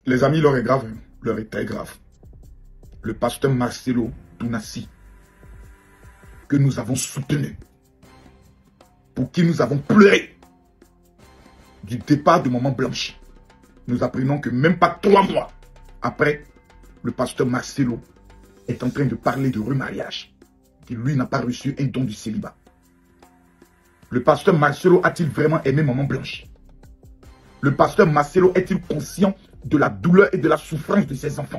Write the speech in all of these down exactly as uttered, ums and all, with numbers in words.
Les amis, l'heure est grave, hein. L'heure est très grave. Le pasteur Marcelo Tounassi, que nous avons soutenu, pour qui nous avons pleuré du départ de Maman Blanche, nous apprenons que même pas trois mois après, le pasteur Marcelo est en train de parler de remariage. Et lui n'a pas reçu un don du célibat. Le pasteur Marcelo a-t-il vraiment aimé Maman Blanche? Le pasteur Marcelo est-il conscient de la douleur et de la souffrance de ses enfants?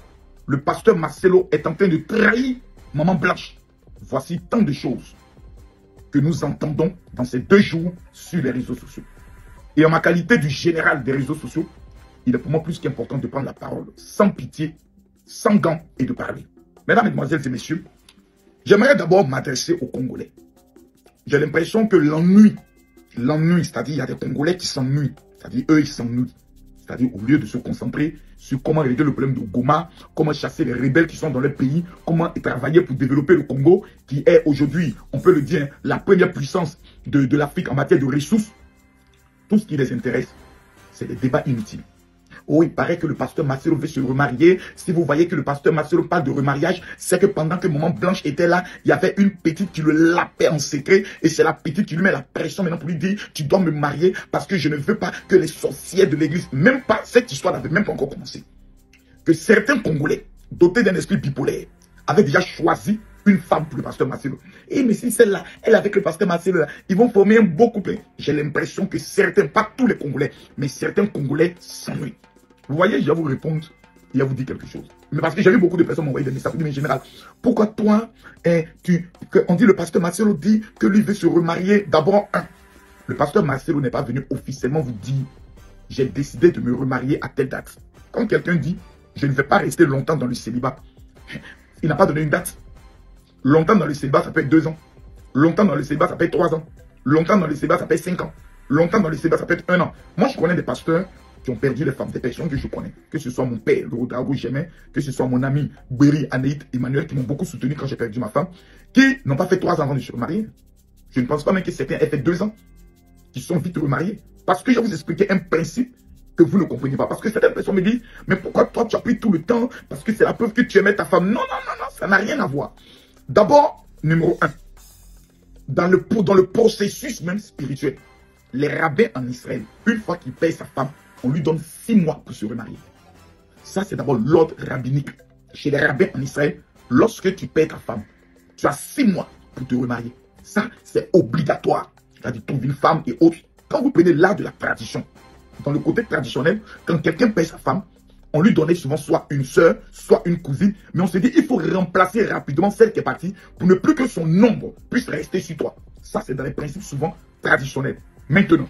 Le pasteur Marcelo est en train de trahir Maman Blanche. Voici tant de choses que nous entendons dans ces deux jours sur les réseaux sociaux. Et en ma qualité du général des réseaux sociaux, il est pour moi plus qu'important de prendre la parole sans pitié, sans gants et de parler. Mesdames, Mesdemoiselles et Messieurs, j'aimerais d'abord m'adresser aux Congolais. J'ai l'impression que l'ennui, l'ennui, c'est-à-dire il y a des Congolais qui s'ennuient, c'est-à-dire eux ils s'ennuient. C'est-à-dire au lieu de se concentrer sur comment régler le problème de Goma, comment chasser les rebelles qui sont dans le pays, comment travailler pour développer le Congo, qui est aujourd'hui, on peut le dire, la première puissance de, de l'Afrique en matière de ressources. Tout ce qui les intéresse, c'est des débats inutiles. Oh, il paraît que le pasteur Marcelo veut se remarier. Si vous voyez que le pasteur Marcelo parle de remariage, c'est que pendant que Maman Blanche était là, il y avait une petite qui le lapait en secret. Et c'est la petite qui lui met la pression maintenant pour lui dire, tu dois me marier parce que je ne veux pas que les sorcières de l'église, même pas, cette histoire n'avait même pas encore commencé. Que certains Congolais, dotés d'un esprit bipolaire, avaient déjà choisi une femme pour le pasteur Marcelo. Et mais si celle-là, elle avec le pasteur Marcelo, là, ils vont former un beau couple. J'ai l'impression que certains, pas tous les Congolais, mais certains Congolais s'ennuient. Vous voyez, je vais vous répondre, il va vous dire quelque chose. Mais parce que j'ai vu beaucoup de personnes m'envoyer des messages, mais en général, pourquoi toi, eh, tu, que, on dit le pasteur Marcelo dit que lui veut se remarier. D'abord, un, le pasteur Marcelo n'est pas venu officiellement vous dire, j'ai décidé de me remarier à telle date. Quand quelqu'un dit, je ne vais pas rester longtemps dans le célibat, il n'a pas donné une date. Longtemps dans le célibat, ça peut être deux ans. Longtemps dans le célibat, ça peut être trois ans. Longtemps dans le célibat, ça peut être cinq ans. Longtemps dans le célibat, ça peut être un an. Moi, je connais des pasteurs qui ont perdu les femmes, des personnes que je connais, que ce soit mon père, le Rodago Gémet, que ce soit mon ami Béry, Anaït, Emmanuel, qui m'ont beaucoup soutenu quand j'ai perdu ma femme, qui n'ont pas fait trois ans avant de se remarier. Je ne pense pas même que certains aient fait deux ans, qui sont vite remariés. Parce que je vais vous expliquer un principe que vous ne comprenez pas. Parce que certaines personnes me disent, mais pourquoi toi tu as pris tout le temps? Parce que c'est la preuve que tu aimais ta femme. Non, non, non, non, ça n'a rien à voir. D'abord, numéro un, dans le, dans le processus même spirituel, les rabbins en Israël, une fois qu'ils payent sa femme, on lui donne six mois pour se remarier. Ça, c'est d'abord l'ordre rabbinique. Chez les rabbins en Israël, lorsque tu payes ta femme, tu as six mois pour te remarier. Ça, c'est obligatoire. C'est-à-dire, ton une femme et autres. Quand vous prenez l'art de la tradition, dans le côté traditionnel, quand quelqu'un paye sa femme, on lui donnait souvent soit une soeur, soit une cousine, mais on se dit, il faut remplacer rapidement celle qui est partie pour ne plus que son nombre puisse rester sur toi. Ça, c'est dans les principes souvent traditionnels. Maintenant,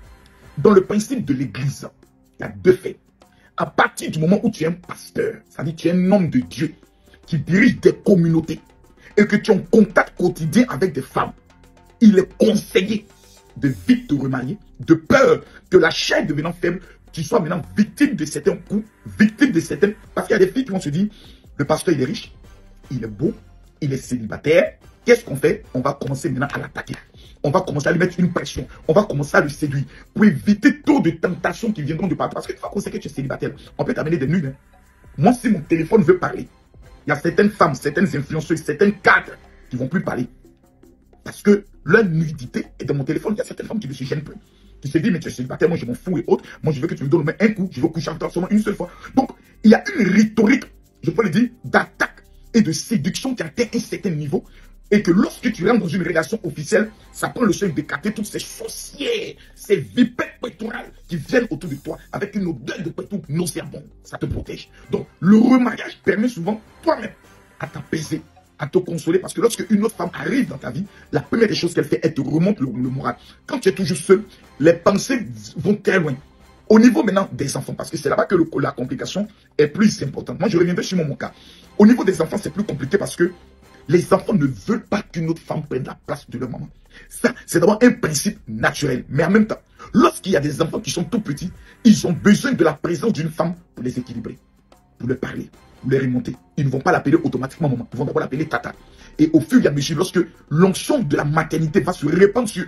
dans le principe de l'église, il y a deux faits. À partir du moment où tu es un pasteur, c'est-à-dire tu es un homme de Dieu qui dirige des communautés et que tu es en contact quotidien avec des femmes, il est conseillé de vite te remarier, de peur que la chair devenant faible, tu sois maintenant victime de certains coups, victime de certaines... Parce qu'il y a des filles qui vont se dire, le pasteur il est riche, il est beau, il est célibataire, qu'est-ce qu'on fait? On va commencer maintenant à l'attaquer. On va commencer à lui mettre une pression. On va commencer à le séduire pour éviter trop de tentations qui viendront de partout. Parce qu'une fois qu'on sait que tu es célibataire, on peut t'amener des nudes. Hein. Moi, si mon téléphone veut parler, il y a certaines femmes, certaines influenceuses, certains cadres qui ne vont plus parler. Parce que leur nudité est dans mon téléphone. Il y a certaines femmes qui ne se gênent plus. Qui se disent, mais tu es célibataire, moi je m'en fous et autres. Moi je veux que tu me donnes un coup, je veux coucher avec toi seulement une seule fois. Donc, il y a une rhétorique, je peux le dire, d'attaque et de séduction qui atteint un certain niveau. Et que lorsque tu rentres dans une relation officielle, ça prend le soin d'écarter toutes ces sorcières, ces vipères pectorales qui viennent autour de toi avec une odeur de pétou nauséabonde. Ça te protège. Donc, le remariage permet souvent toi-même à t'apaiser, à te consoler. Parce que lorsque une autre femme arrive dans ta vie, la première des choses qu'elle fait, elle te remonte le, le moral. Quand tu es toujours seul, les pensées vont très loin. Au niveau maintenant des enfants, parce que c'est là-bas que le, la complication est plus importante. Moi, je reviendrai sur mon, mon cas. Au niveau des enfants, c'est plus compliqué parce que les enfants ne veulent pas qu'une autre femme prenne la place de leur maman. Ça, c'est d'abord un principe naturel. Mais en même temps, lorsqu'il y a des enfants qui sont tout petits, ils ont besoin de la présence d'une femme pour les équilibrer, pour leur parler, pour les remonter. Ils ne vont pas l'appeler automatiquement maman. Ils vont d'abord l'appeler tata. Et au fur et à mesure, lorsque l'onction de la maternité va se répandre sur eux,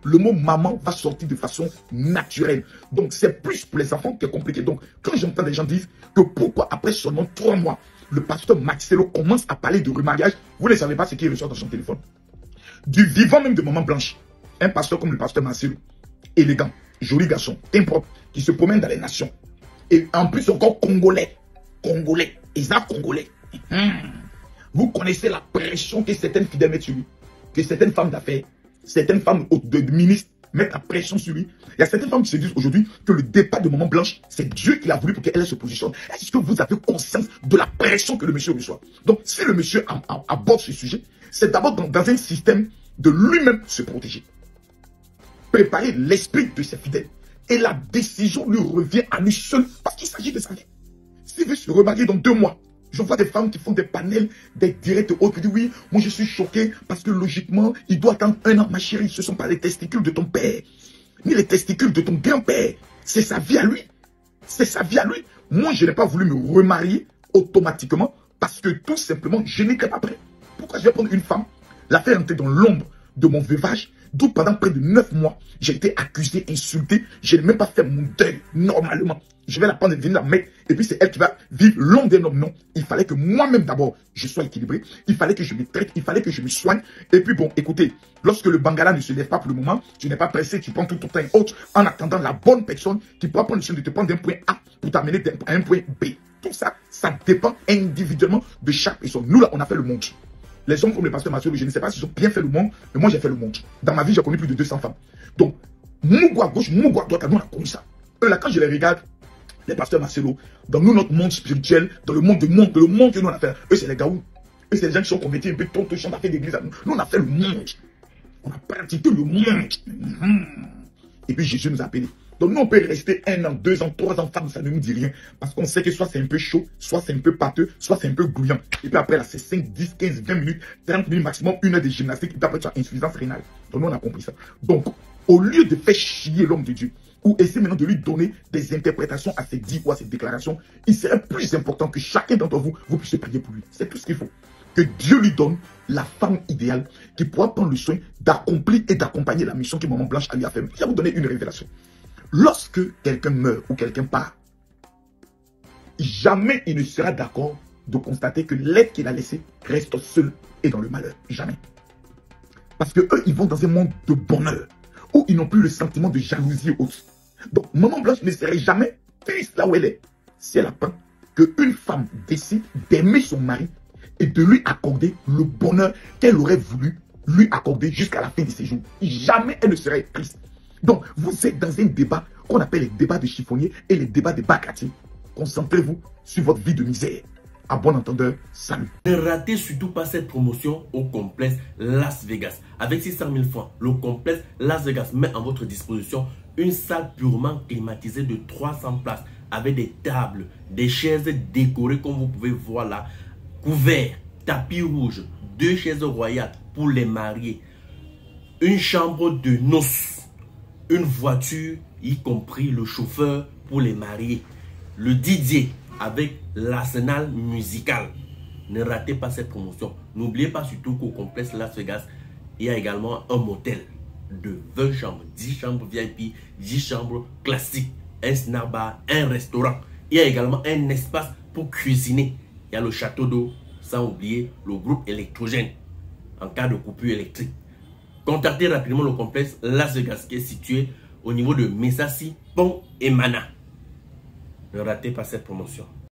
le mot maman va sortir de façon naturelle. Donc, c'est plus pour les enfants que compliqué. Donc, quand j'entends des gens dire que pourquoi après seulement trois mois, le pasteur Marcelo commence à parler de remariage, vous ne savez pas ce qu'il reçoit dans son téléphone. Du vivant même de Maman Blanche, un pasteur comme le pasteur Marcelo, élégant, joli garçon, teint propre, qui se promène dans les nations. Et en plus encore congolais, congolais, Isaac congolais. Hum. Vous connaissez la pression que certaines fidèles mettent sur lui, que certaines femmes d'affaires, certaines femmes de, de ministres mettent la pression sur lui. Il y a certaines femmes qui se disent aujourd'hui que le départ de Maman Blanche, c'est Dieu qui l'a voulu pour qu'elle se positionne. Est-ce que vous avez conscience de la pression que le monsieur reçoit? Donc, si le monsieur aborde ce sujet, c'est d'abord dans, dans un système de lui-même se protéger. Préparer l'esprit de ses fidèles. Et la décision lui revient à lui seul parce qu'il s'agit de sa vie. S'il veut se remarier dans deux mois, je vois des femmes qui font des panels, des directs autres, qui disent oui, moi je suis choqué parce que logiquement, il doit attendre un an, ma chérie. Ce ne sont pas les testicules de ton père, ni les testicules de ton grand-père. C'est sa vie à lui. C'est sa vie à lui. Moi, je n'ai pas voulu me remarier automatiquement parce que tout simplement, je n'étais pas prêt. Pourquoi je vais prendre une femme, la faire entrer dans l'ombre de mon veuvage, d'où pendant près de neuf mois, j'ai été accusé, insulté, je n'ai même pas fait mon deuil normalement. Je vais la prendre et venir la mettre, et puis c'est elle qui va vivre l'ombre d'un homme. Non, il fallait que moi-même d'abord, je sois équilibré, il fallait que je me traite, il fallait que je me soigne. Et puis bon, écoutez, lorsque le Bangala ne se lève pas pour le moment, tu n'es pas pressé, tu prends tout ton temps et autre, en attendant la bonne personne qui pourra prendre le soin de te prendre d'un point A pour t'amener à un point B. Tout ça, ça dépend individuellement de chaque personne. Nous là, on a fait le monde. Les hommes comme le pasteur Marcelo, je ne sais pas s'ils ont bien fait le monde, mais moi j'ai fait le monde. Dans ma vie, j'ai connu plus de deux cents femmes. Donc, mon goût à gauche, mon goût à droite, nous on a connu ça. Eux là, quand je les regarde, les pasteurs Marcelo, dans nous, notre monde spirituel, dans le monde du monde, le monde que nous on a fait, eux c'est les gaous. Eux c'est les gens qui sont convertis un peu tôt, tôt, chantent à faire d'église. Nous on a fait le monde. On a pratiqué le monde. Et puis Jésus nous a appelés. Donc nous on peut rester un an, deux ans, trois ans, femmes, ça ne nous dit rien. Parce qu'on sait que soit c'est un peu chaud, soit c'est un peu pâteux, soit c'est un peu glouillant. Et puis après là c'est cinq, dix, quinze, vingt minutes, trente minutes maximum, une heure de gymnastique, et puis après tu as insuffisance rénale. Donc nous on a compris ça. Donc au lieu de faire chier l'homme de Dieu, ou essayer maintenant de lui donner des interprétations à ses dits ou à ses déclarations, il serait plus important que chacun d'entre vous, vous puissiez prier pour lui. C'est tout ce qu'il faut. Que Dieu lui donne la femme idéale qui pourra prendre le soin d'accomplir et d'accompagner la mission que Maman Blanche a lui a fait. Je vais vous donner une révélation. Lorsque quelqu'un meurt ou quelqu'un part, jamais il ne sera d'accord de constater que l'être qu'il a laissé reste seul et dans le malheur. Jamais. Parce que eux, ils vont dans un monde de bonheur où ils n'ont plus le sentiment de jalousie ou autre. Donc, Maman Blanche ne serait jamais triste là où elle est si elle apprend qu'une femme décide d'aimer son mari et de lui accorder le bonheur qu'elle aurait voulu lui accorder jusqu'à la fin de ses jours. Jamais elle ne serait triste. Donc, vous êtes dans un débat qu'on appelle les débats de chiffonniers et les débats de bacatiers. Concentrez-vous sur votre vie de misère. À bon entendeur, salut. Ne ratez surtout pas cette promotion au complexe Las Vegas. Avec six cent mille francs, le complexe Las Vegas met à votre disposition une salle purement climatisée de trois cents places avec des tables, des chaises décorées comme vous pouvez voir là, couverts, tapis rouge, deux chaises royales pour les mariés, une chambre de noces, une voiture, y compris le chauffeur pour les mariés, le D J avec l'arsenal musical. Ne ratez pas cette promotion. N'oubliez pas surtout qu'au complexe Las Vegas, il y a également un motel de vingt chambres, dix chambres V I P, dix chambres classiques, un snack bar, un restaurant. Il y a également un espace pour cuisiner. Il y a le château d'eau, sans oublier le groupe électrogène en cas de coupure électrique. Contactez rapidement le complexe Las Vegas qui est situé au niveau de Messassi, Pont et Mana. Ne ratez pas cette promotion.